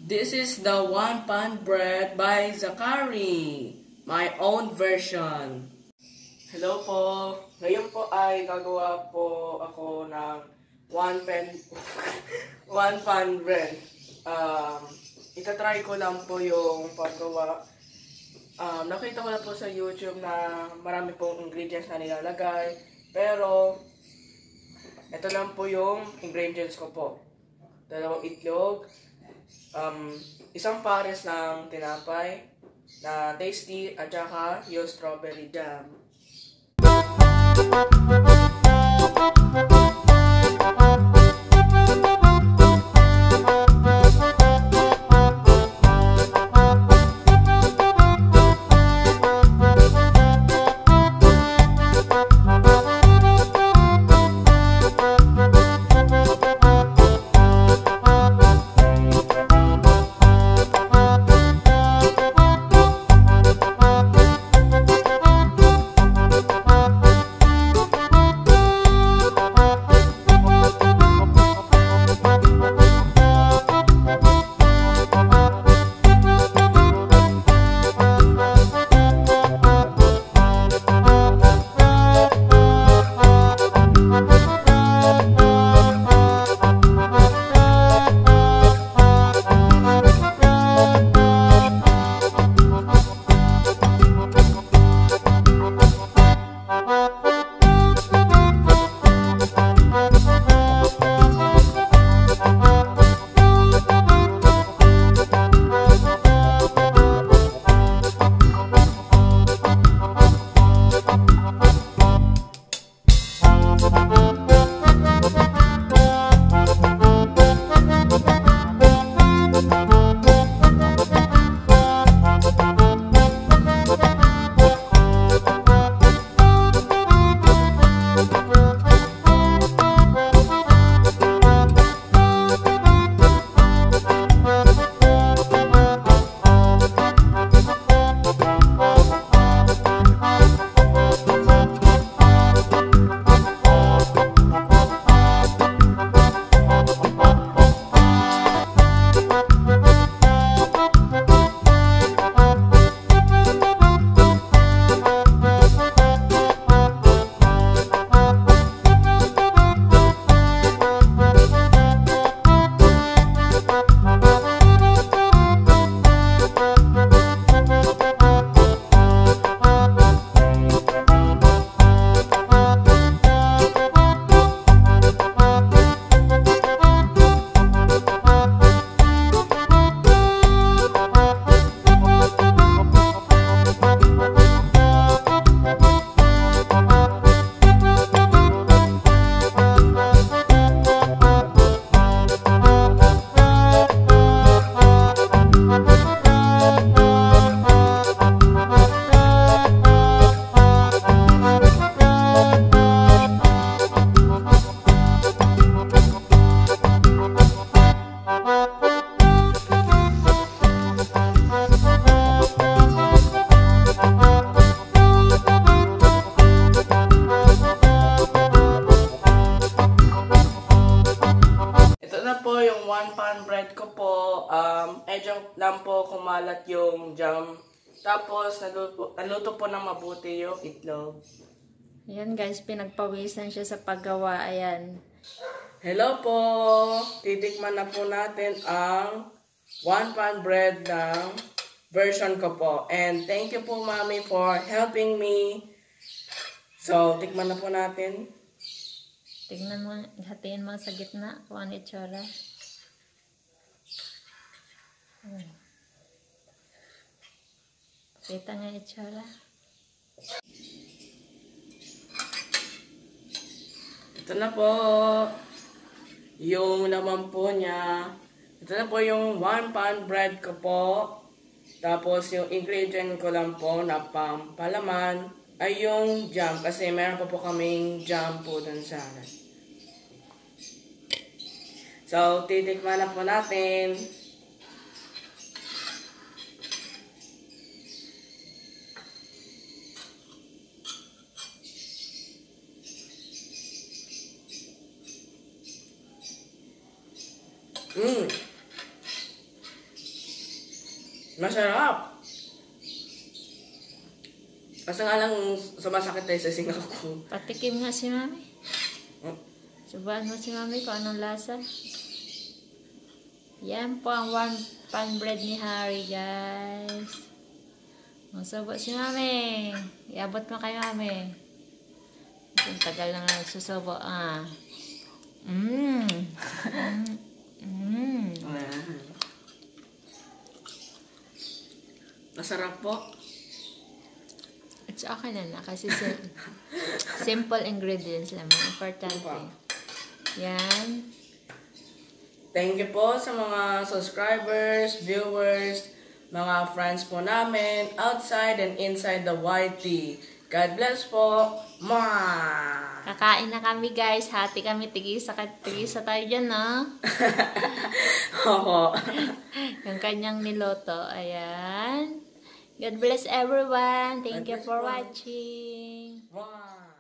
This is the one pan bread by Zachary, my own version. Hello po. Ngayon po ay gagawa po ako ng one pan bread. Itatry ko lang po yung paggawa. Nakita ko na po sa YouTube na marami pong ingredients na nilalagay. Pero ito lang po yung ingredients ko po. 2 itlog, isang pares ng tinapay na tasty at saka yung strawberry jam. One pan bread ko po, medyo lang po kumalat yung jam. Tapos, naluto po ng mabuti yung itlog. Ayan guys, pinagpawisan siya sa paggawa. Ayan. Hello po! Titikman na po natin ang one pan bread ng version ko po. And thank you po, Mami, for helping me. So, tikman na po natin. Tignan mo, hatiin mo sa gitna kung ano itsura. Kita nga itsura. Ito na po yung laman po niya. Ito na po yung one pan bread ko po. Tapos yung ingredient ko lang po na pampalaman ay yung jam. Kasi meron po kaming jam po dun sa akin. So, titikman na po natin. Masarap! Kasi nga lang sumasakit tayo sa singaw ko. Patikim nga si Mami. Hmm? Subuhan mo si Mami kung anong lasa. Yan po ang warm pan bread ni Harry, guys. Masubo si Mami. Iabot mo kay Mami. Ang tagal na nga susubo. Masarap po. It's okay na kasi simple ingredients lang. Importante. Yan. Thank you po sa mga subscribers, viewers, mga friends po namin, outside and inside the YT. God bless po. Mwah! Kakain na kami, guys. Hati kami. Tigisa tayo dyan, no? Oo. Yung kanyang niloto. Ayan. God bless everyone. Thank you for watching. Mwah!